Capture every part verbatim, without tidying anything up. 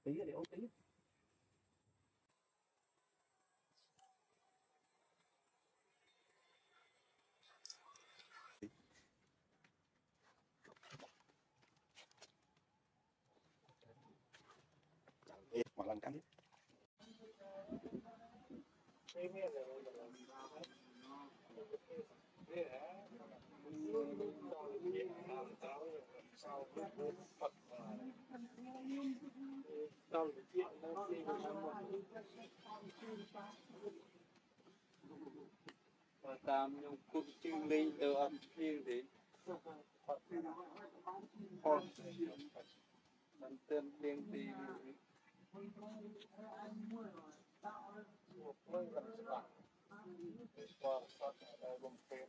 tí để ốp tí. Ê, mà lần cắn tam nhung cuộc chương linh từ âm thiên đến hot bản tên liên đi một mươi gần sạc qua sạc ở vùng phê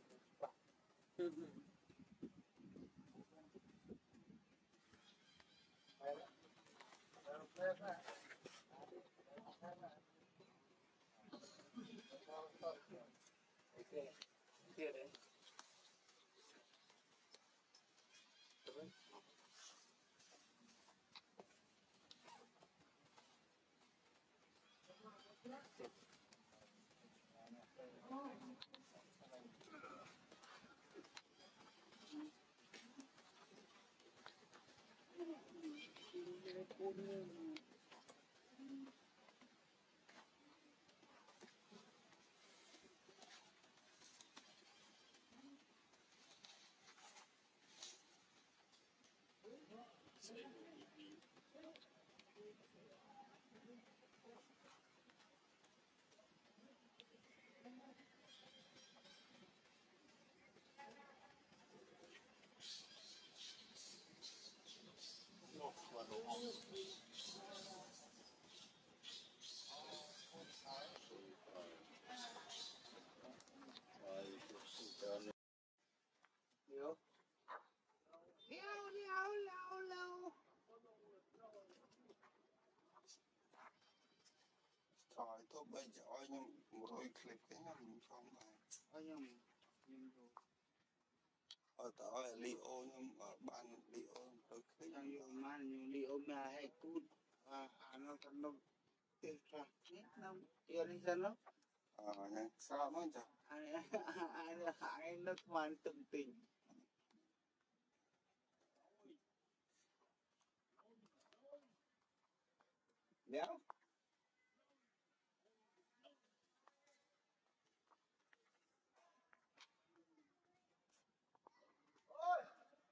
kia đấy Hiểu. Liêu liêu lâu lâu. Thôi thôi bây giờ nhưng một đôi clip cái nhầm không mà Ở nhầm nhầm rồi. ở tại Leo nhưng ở ban Leo đôi clip Yang yo man yo liêu mà hay cút à nó còn nó tiếc ra nét nó yêu đi dân nó à này sao nó chả ai ai ai nó hoàn từng tình đéo ôi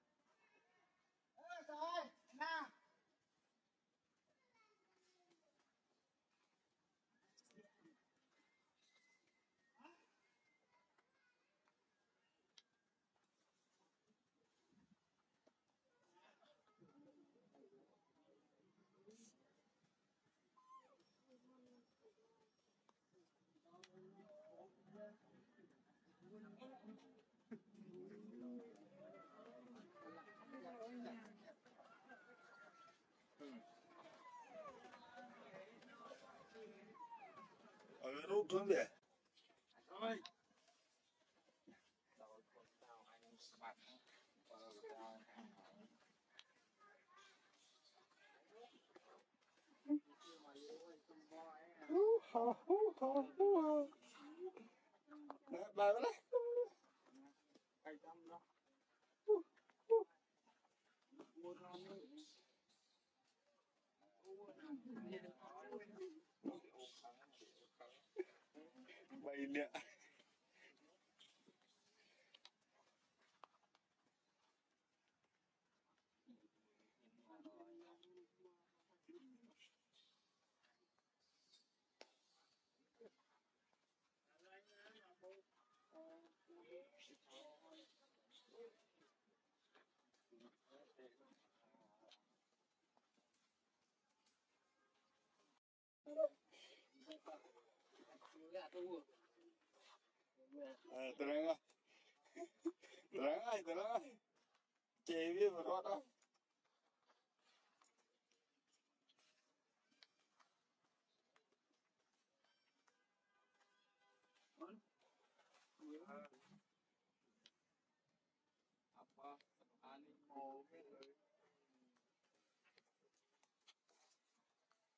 ê trời nè ở rút xuống về rồi bà đấy hai trăm đó mua nó bay nè à từ đây coi từ đây ơi từ đây chế biết vào đó đâu apa animal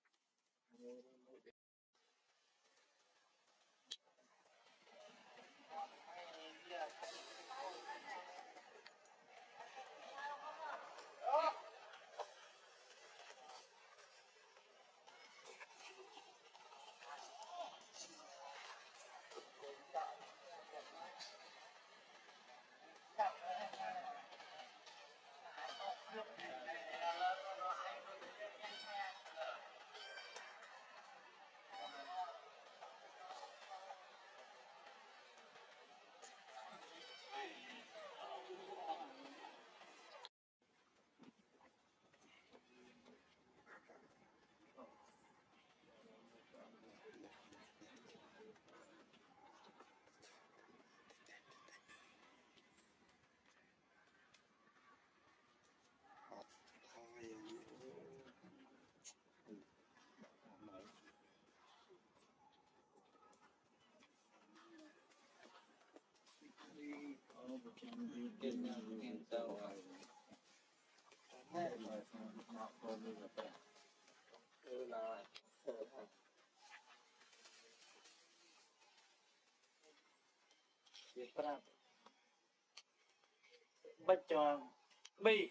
bắt cho bi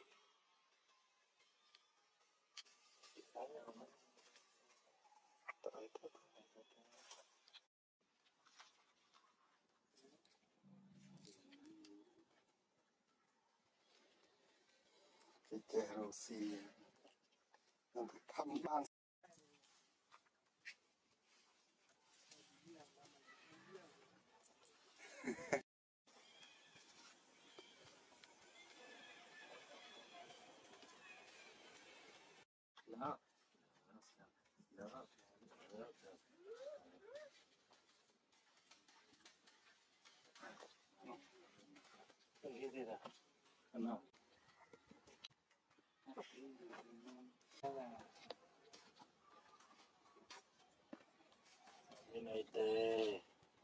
cái kerosi nó phải thăm ban đó cái gì đó không cái này tê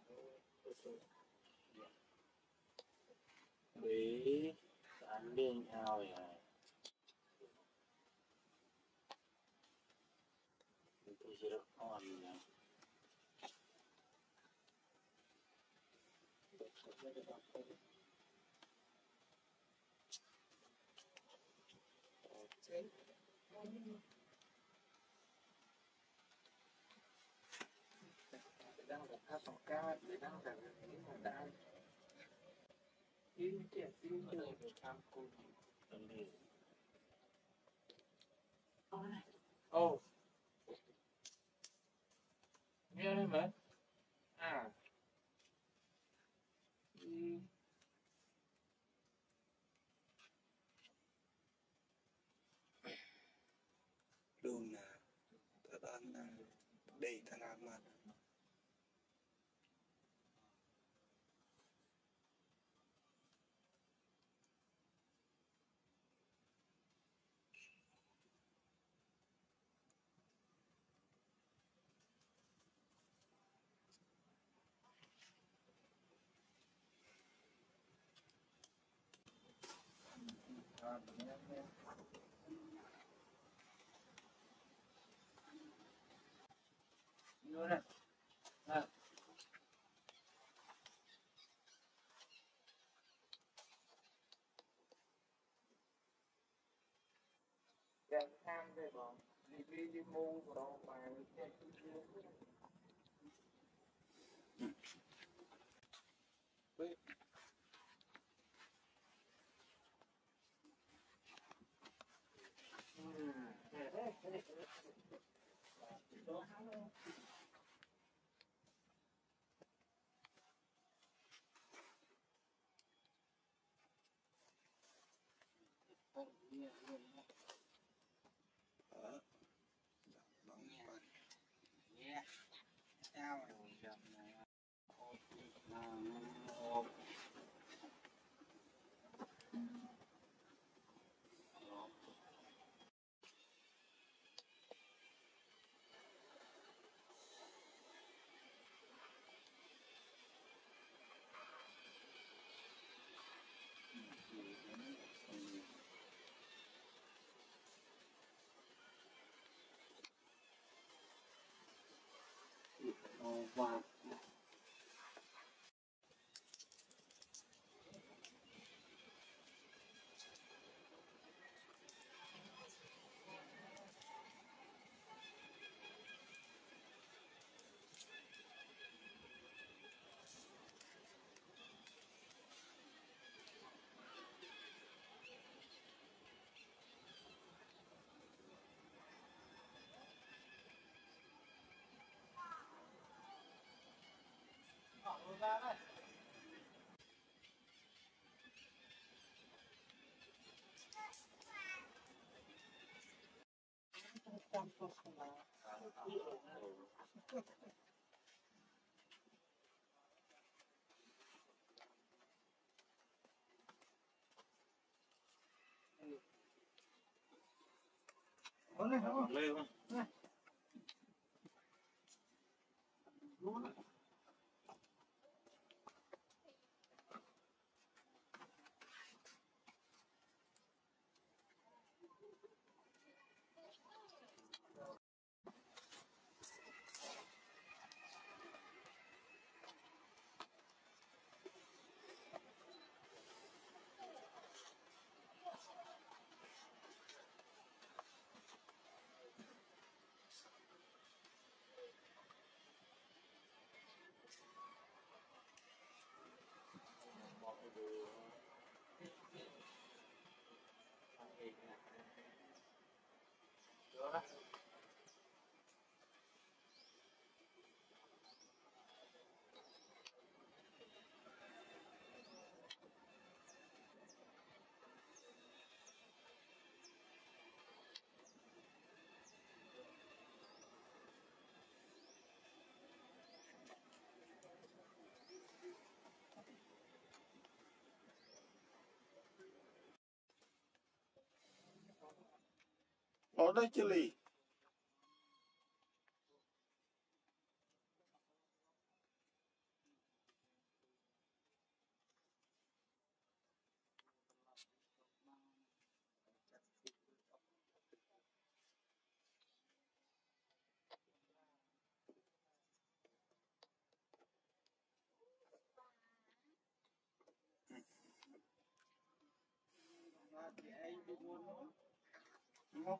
bị anh biên ao vậy tôi sẽ được on đang là tháp tổng cao để đang là những người đã ý chuyện ý chuyện tham cung oh nghe đấy mà à luôn là thật ăn là đây thằng ăn mà vô đây à đang tham đây bọn đi đi đi mua đồ mà đó bằng bàn yeah sao rồi qua Ở đây chứ lì. Đúng không?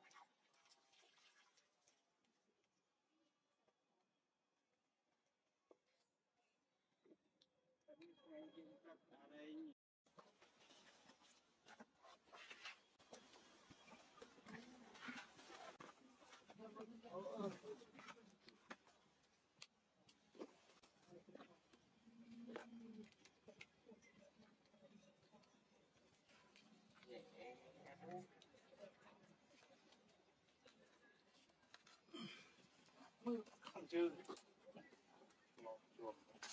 không chứ Một chuột.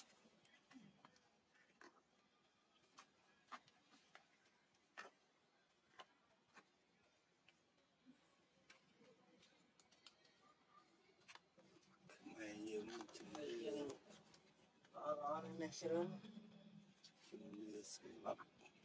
Mày nhiều mình chừng có có nè sướng chừng mưa sương lắm.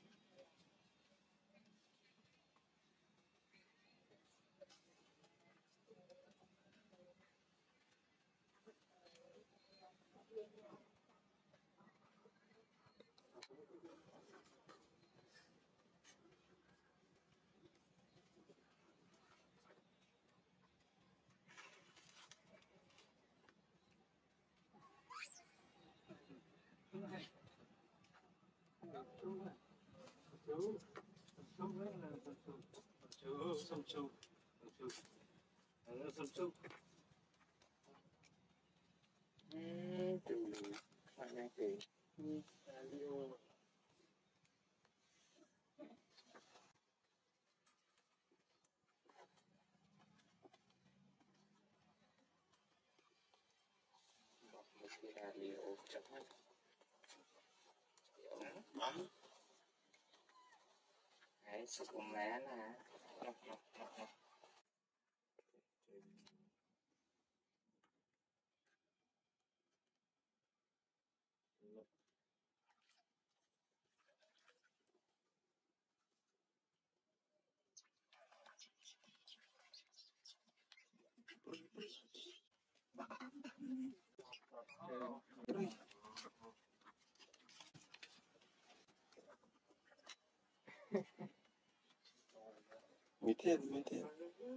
sông sông sông sông Từ phải nhanh kể. radio chấm hết Bấm. đấy sự của má là Mấy thiên, mấy thiên.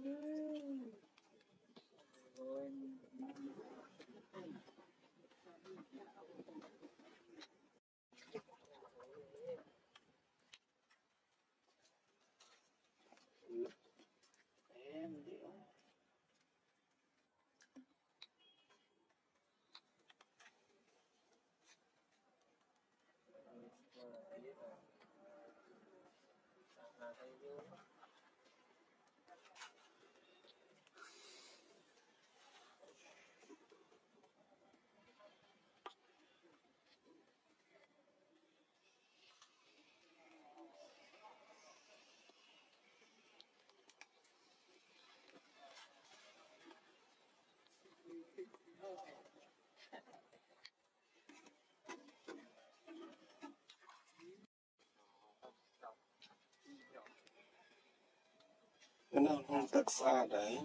Cái nào không tắc xa đấy.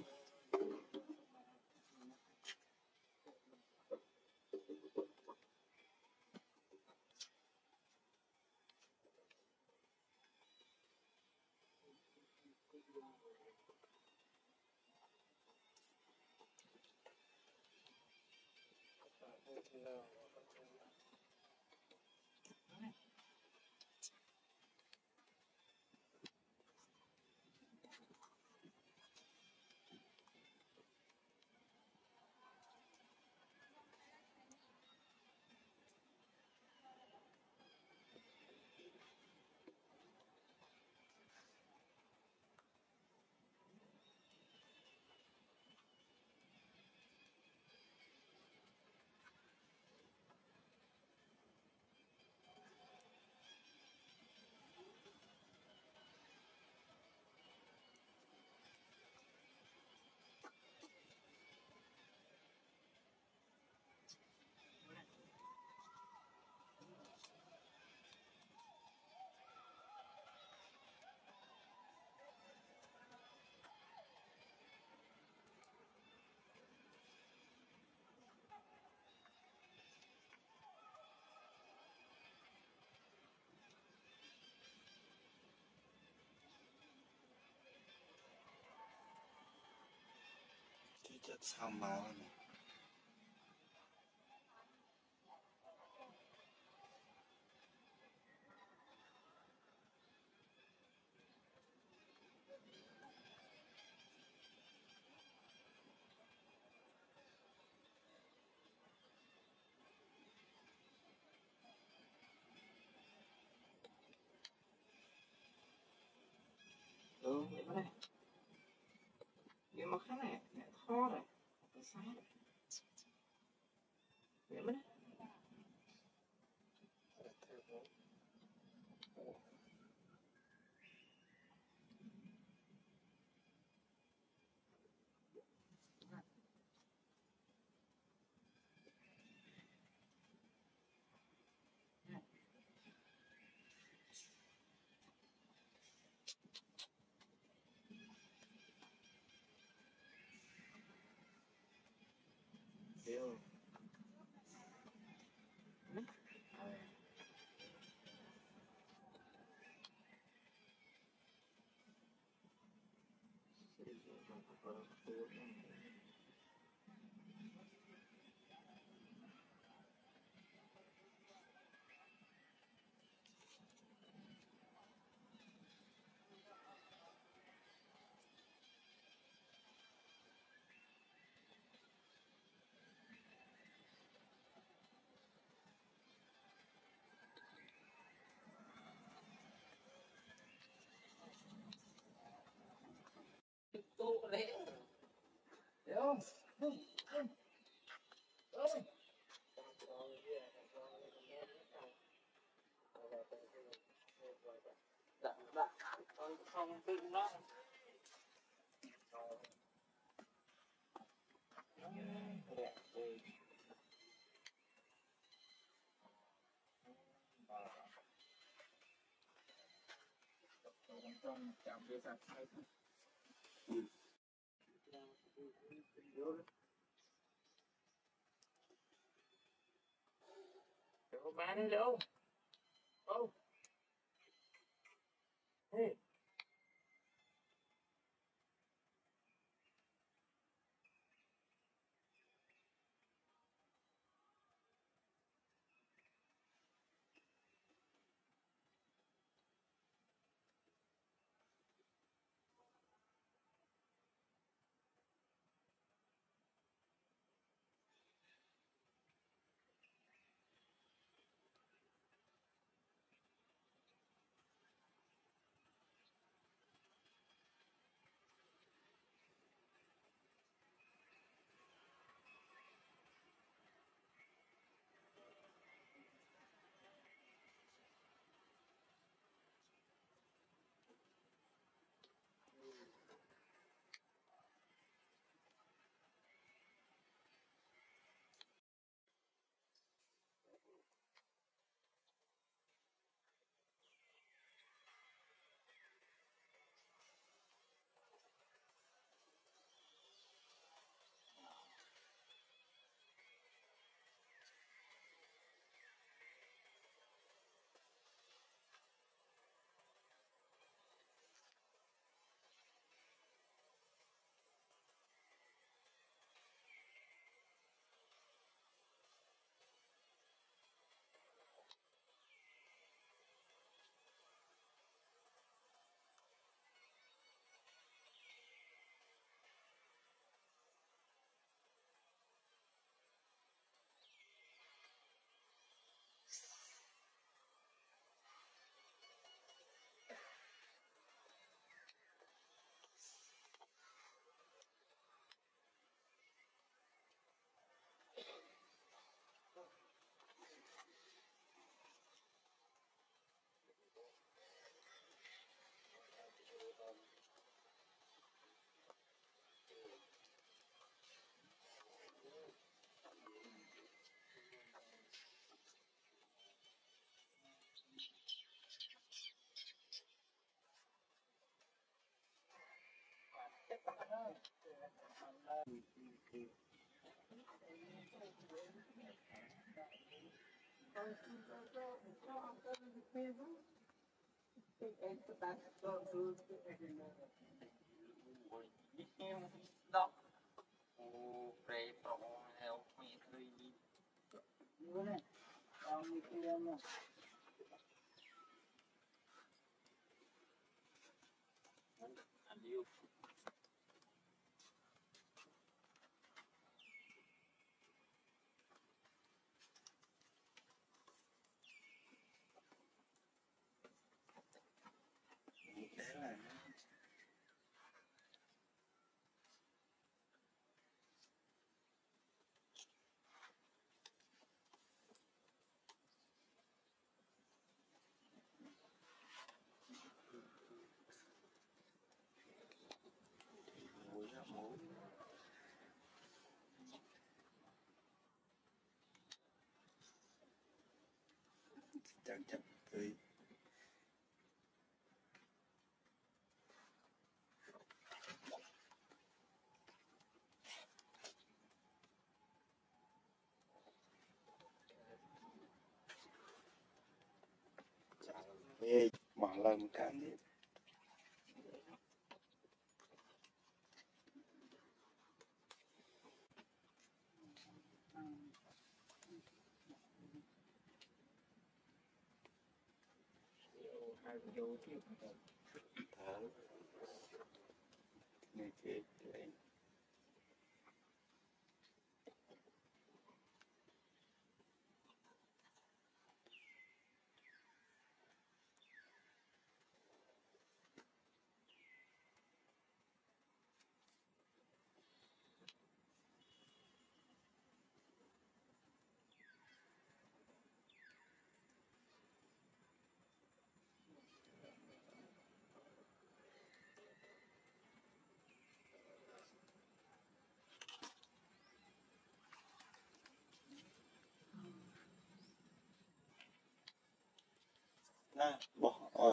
Chị chất sao máu này. Ừ, vậy mà này. Vậy mà khá này, khó rồi. Cái xa rồi. Vậy mà này. Điều. Tụ đấy. Điều. Đặt đặt con không tự nó. Trong chạm cái sạc hay không? Bán đi đâu? Ô. Hey. Đọc. Ô, pre pro help me three. Adieu. Đấy là muối là muối chắc chắn tươi. Về bỏ lần cán đi. Hai video tiếp. Thở này kia đấy. À, bỏ ở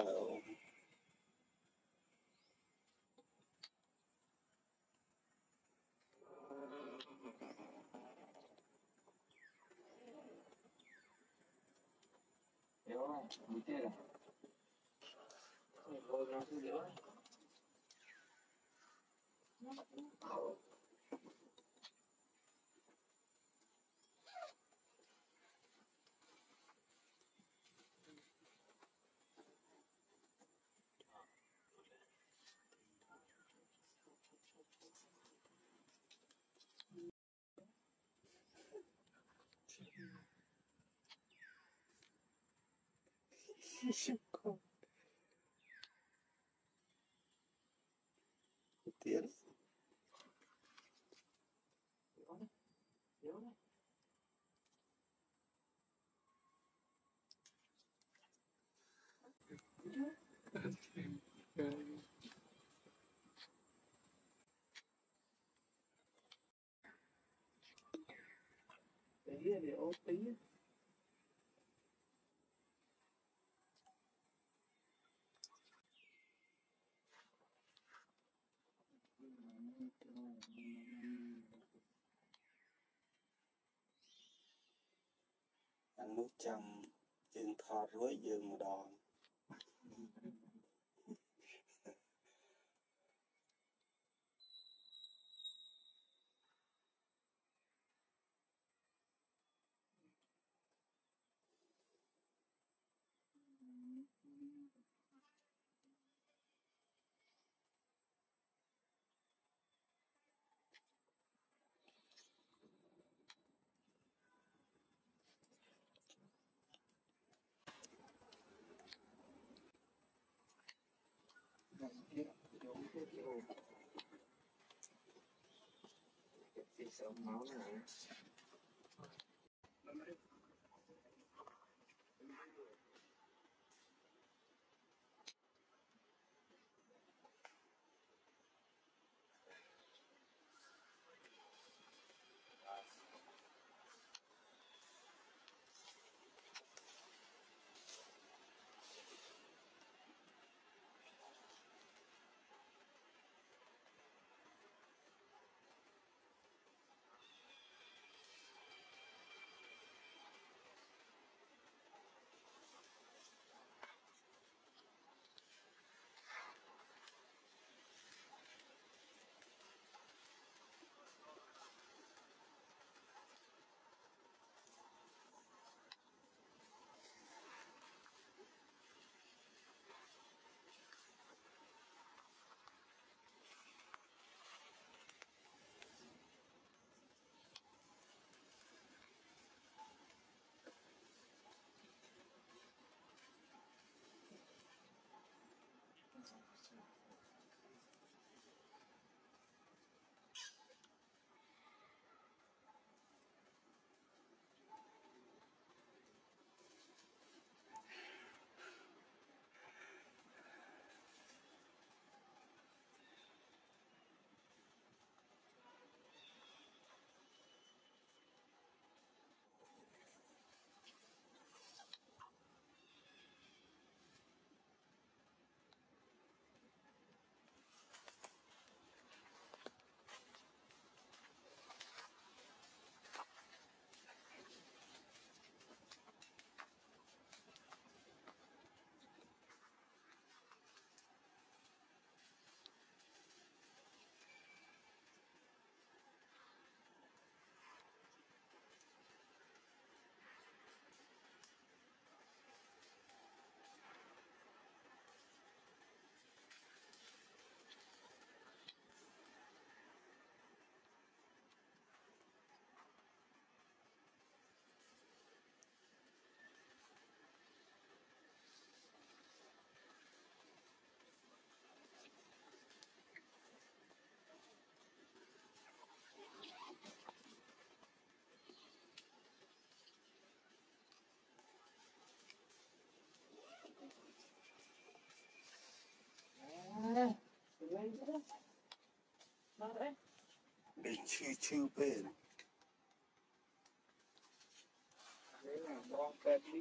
Như thế này. Rồi lôi ra xuống giữa. Tiến Tí để ốp tí. anh nút chầm dương thọt với dương một đòn Thì sợ máu này. để chư chư bên Đấy là bom kẹp đi.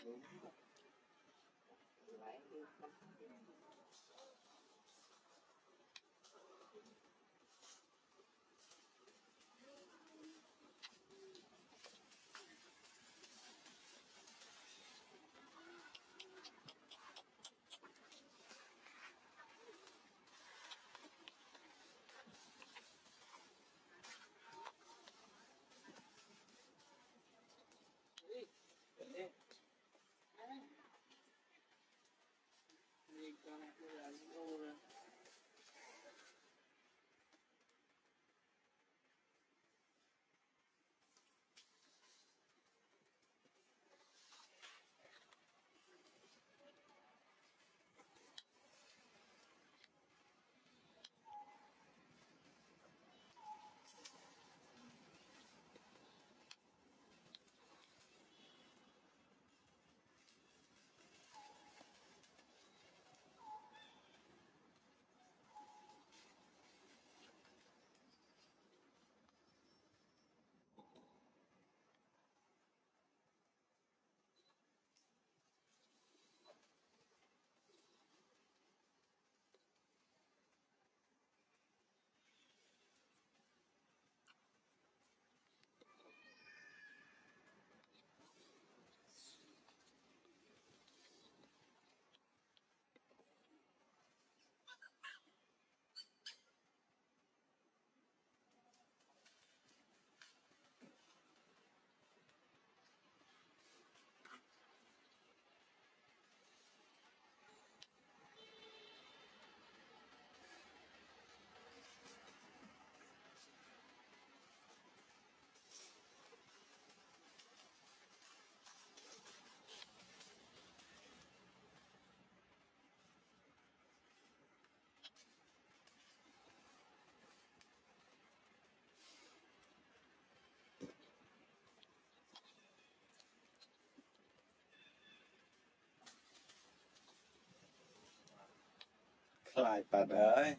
lại bạn ơi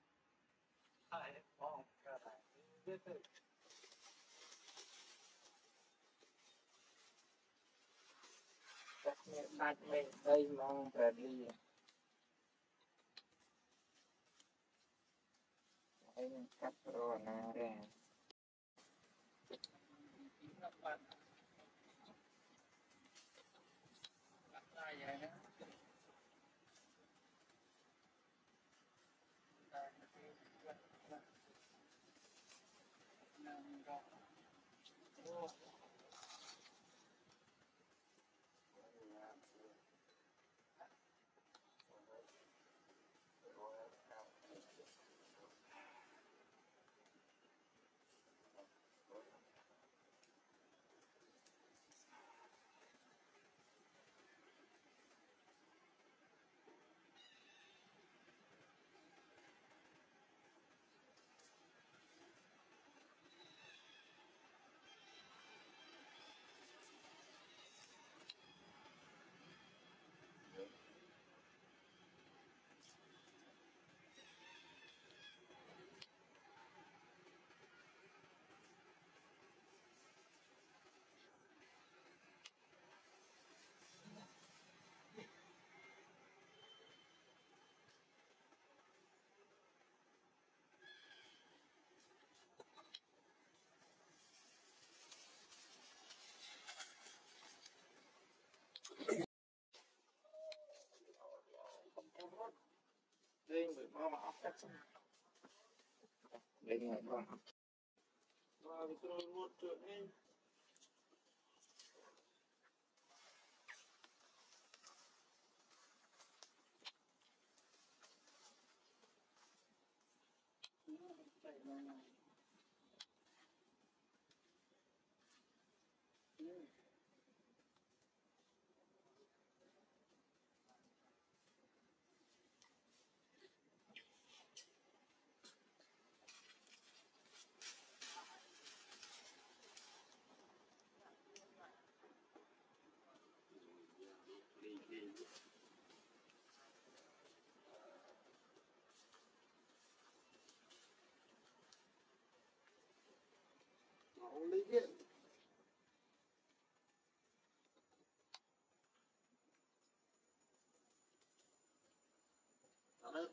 Đặt mình đây mong về đi anh cắt rồi nè ra đây người bao mà ốc cắt đây người bao và cái tôi một triệu em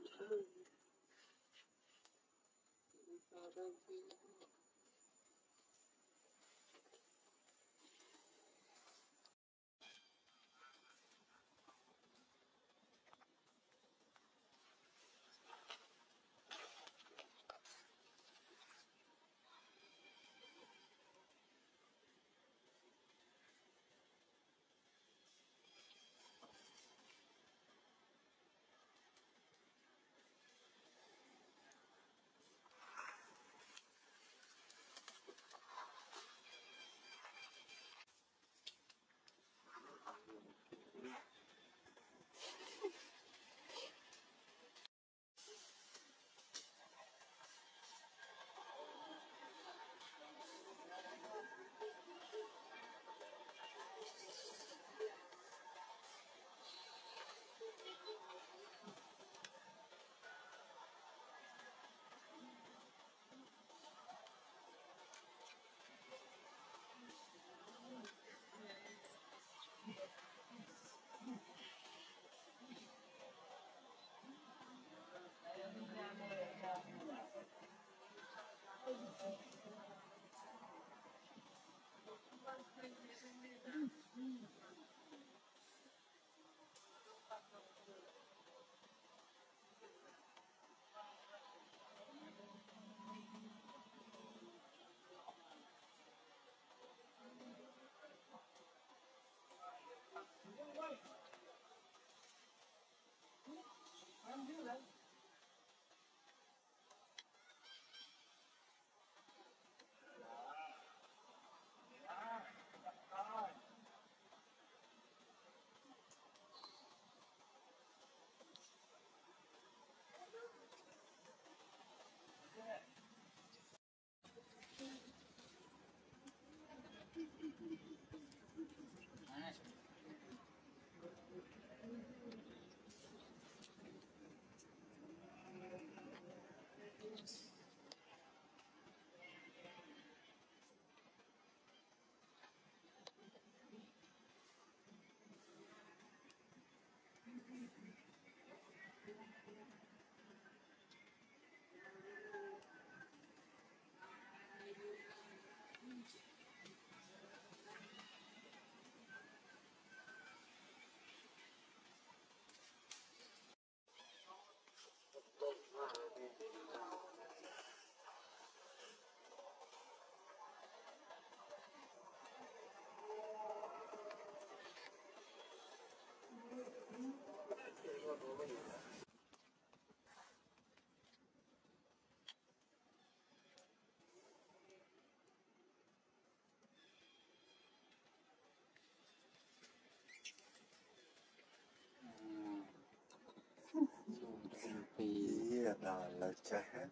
ý là lời cha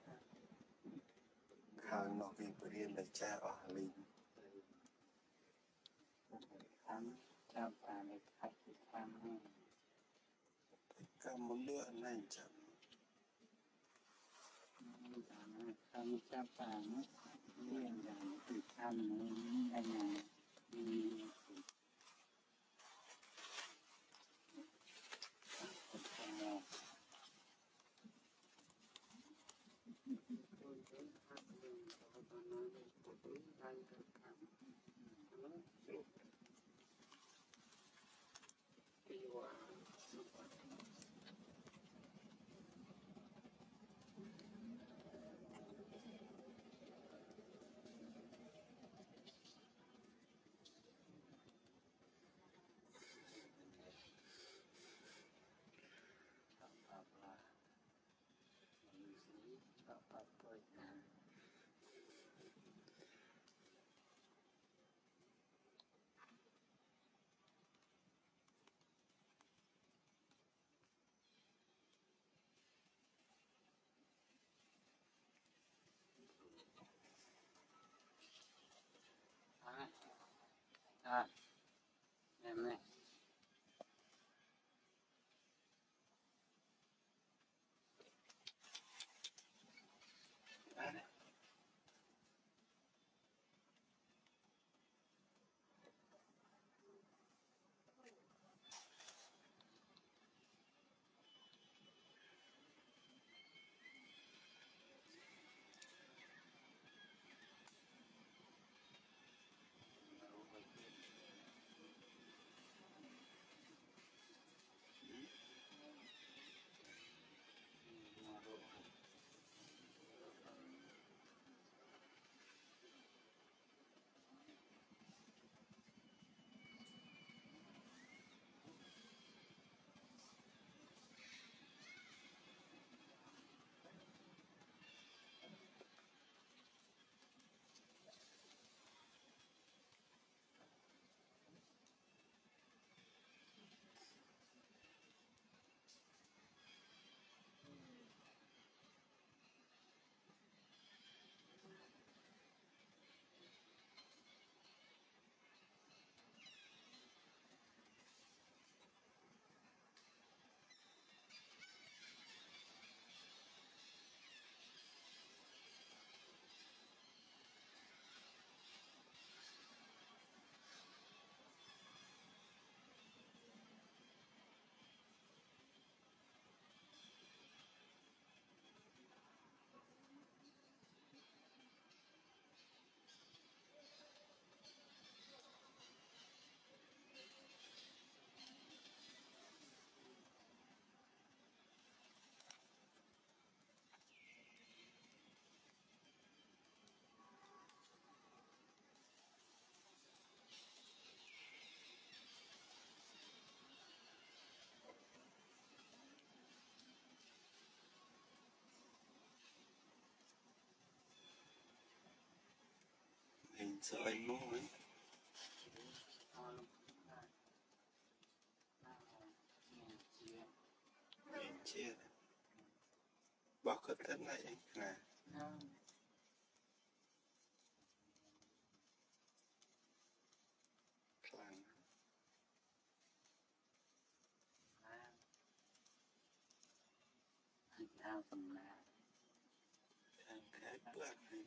hàng nó vì bữa riêng lời cha ở linh khám cha bà này khách khám cả một lựa này chẳng khám cha bà nó liên là từ khám anh này đi à em này sợ anh mô ấy mình chia bỏ cất thân lại anh là khăn Nào tầm nào khăn khá bớt này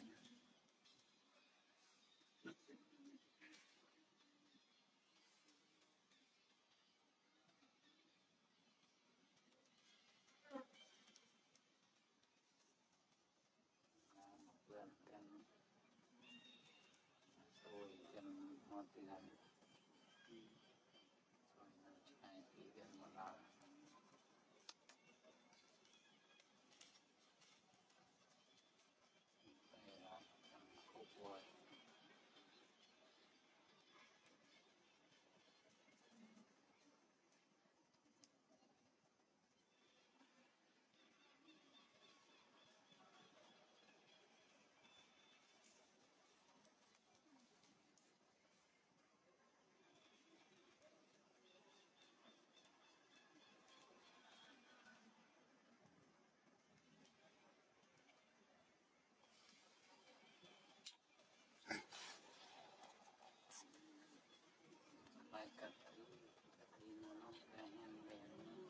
vườn cần rồi cần hoa tươi rồi này thì gần một lần đây là khúc vườn lại cắt thì nó nó cái nhân về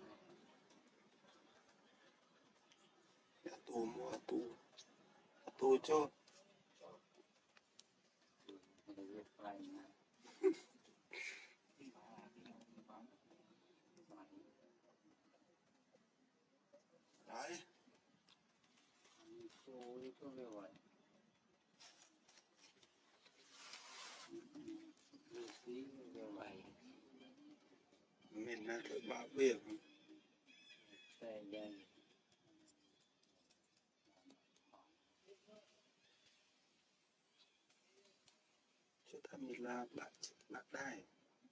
à tu mua à tu à tu cho để việc lại mà đấy tôi có về vậy việc gì về vậy mình là thợ bảo việc xe dây cho thằng mình là bạn bạn đai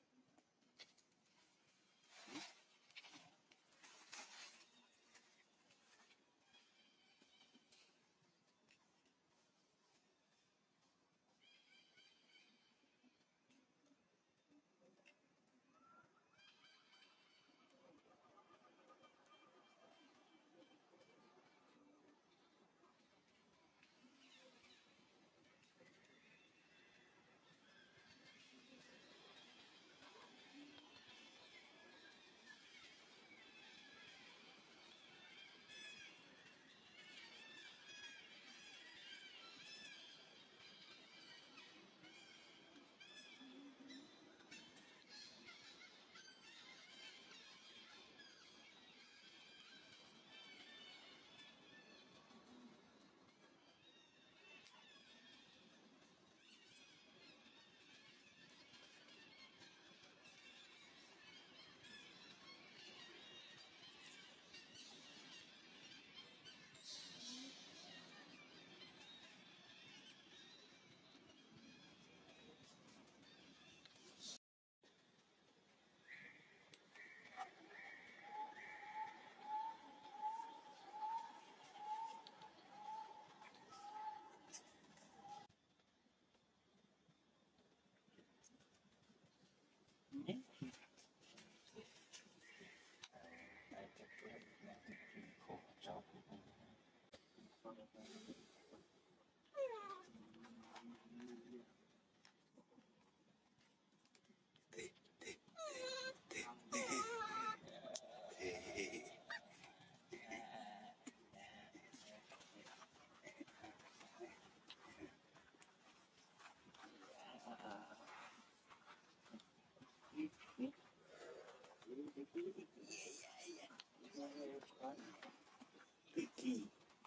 Tiki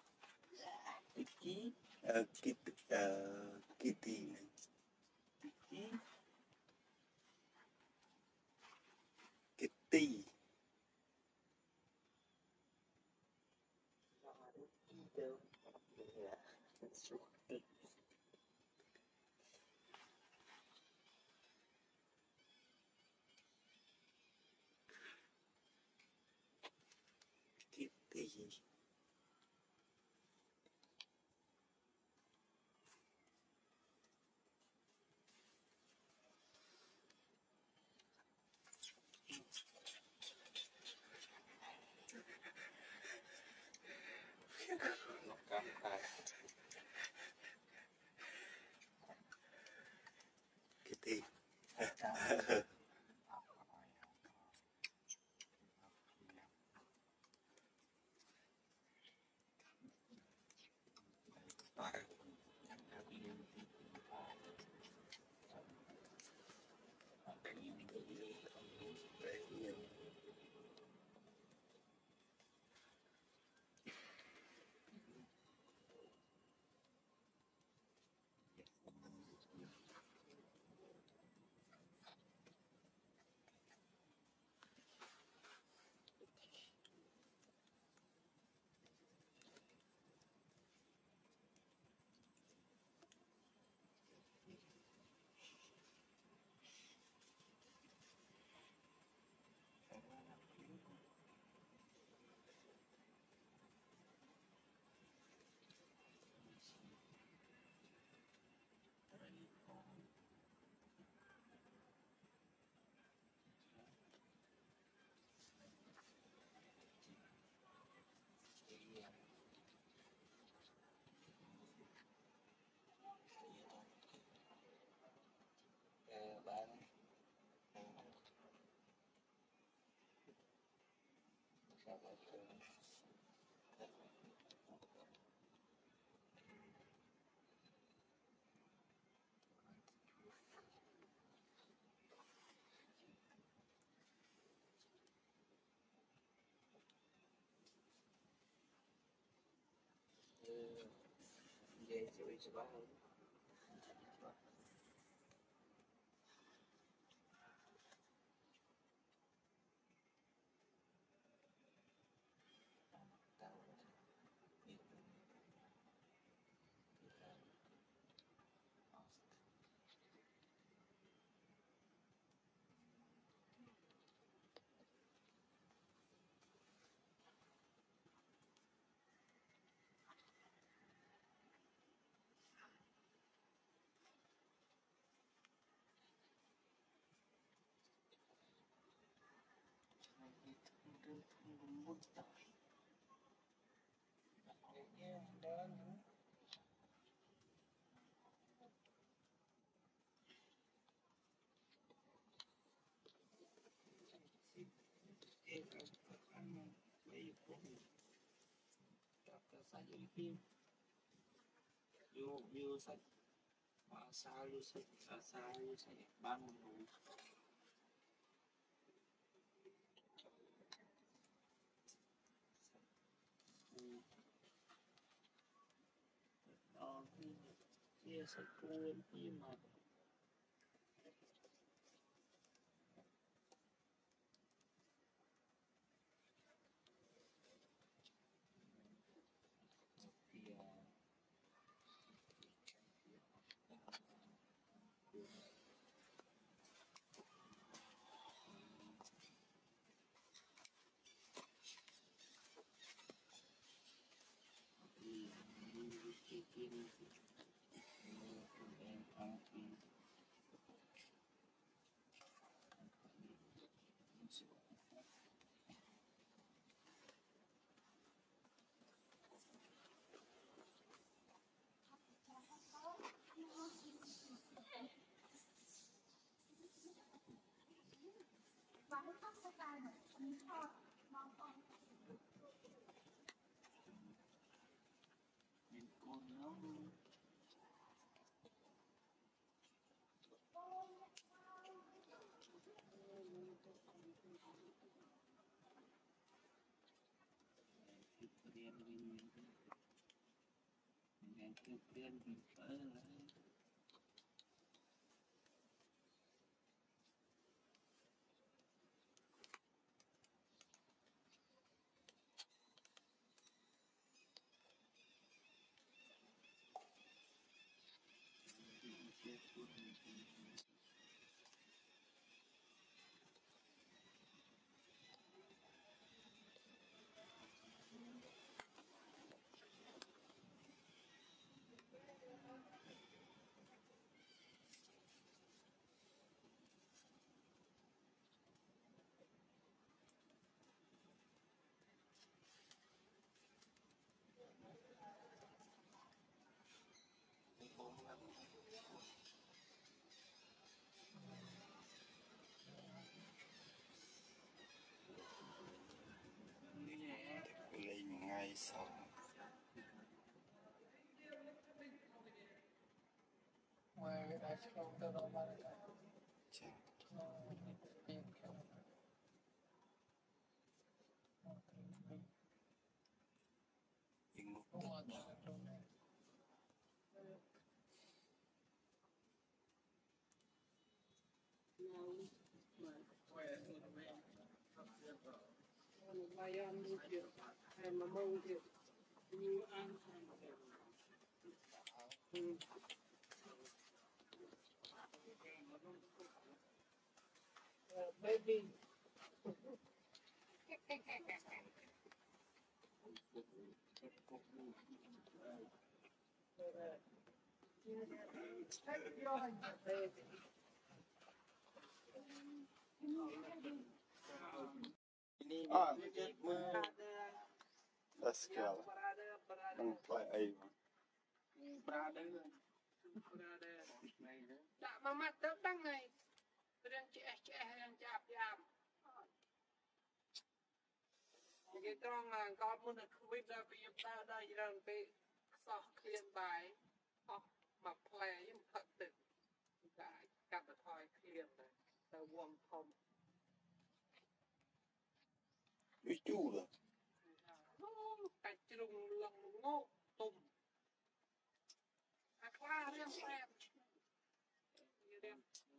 Tiki ờ kit ờ kitty này Tiki kitty kitty Vậy sẽ bị sửa hơn. Vô vô sạch mà sao vô sạch sao sao vô sạch ban một đủ đó kia sạch cuốn kia mà mình con nó Riêng mình mình kêu riêng mình phải là lên ngay sau ngoài cái đá không tao đâu mà lại chẳng tiền không những một không mà tật tao đâu này vài ăn một triệu hay mà mông triệu như ăn ừ. Uh, baby take your hand, baby. à that's good đang play ai Đã mà mặt tớ đăng này đang trẻ trẻ đang chạp chạp cái trong là con muốn được quên ra vì ta đây rằng bị sọ khuyên bài học mà play nhưng thật tự đã gặp được hỏi khuyên này tờ vòng thông Ý chú rồi. cái trùng lòng ngô tùng à qua riêng em như riêng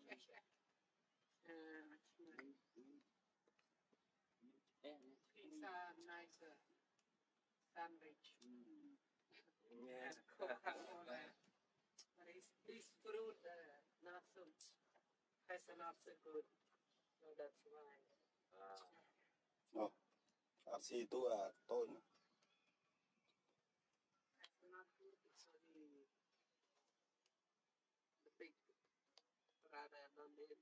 pizza nice sandwich Yeah. Coca-Cola but it's, this fruit uh, not so has not so good so that's why Rồi. À, xì tôi à, tôi nữa. it's not good so the the big rather than the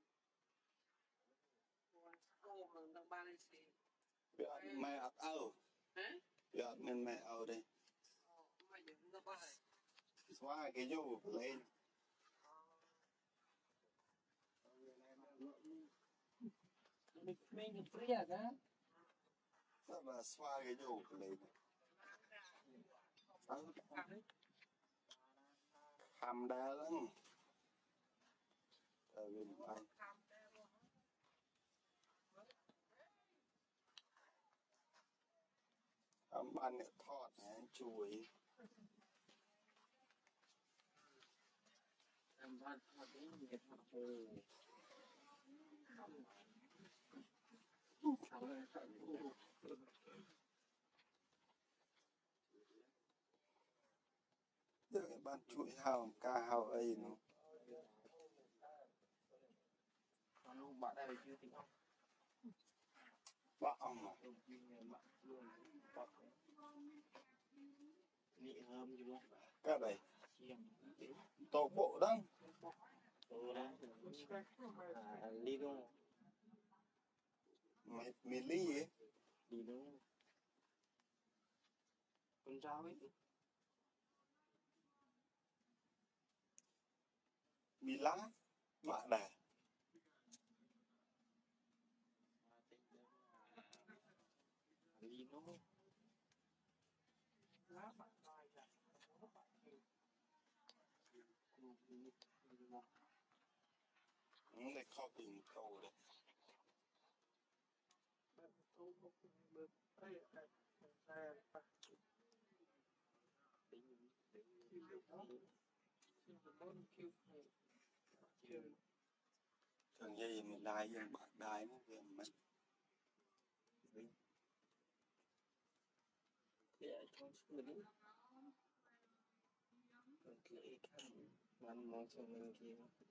one home and the balance Bị ăn mẹ ạc âu. hả Bị ăn men mẹ âu đây. mà những nó bài Xóa cái dâu lên. Mình được free à đó. Đó là xóa cái dâu lên. Hàm đá lắm. Tại vì anh. Hàm ăn này thọt này, chuối. Em bắt bắt đến nghiệp học hồ. Giờ cái ban chuỗi hào, ca hào ấy nó. Còn lúc bạn đây chưa tính không? Bạo mà. Lúc như bạn luôn bọc nị hơm chứ không? Cái này, Chiềm tổ bộ đó. ừ đấy à đi đâu Mày, mì ly ấy. đi đâu con rau ấy Mì lá. Mạ đà. đi đâu Ừ, để khó tình cầu đấy. tôi một bước đây là ra và tính tính thì được đó thì bốn kêu này trừ Thường dây mình lai dân bạc đai nó kìa mất. để cho mình mình lấy khăn mình mong cho mình kia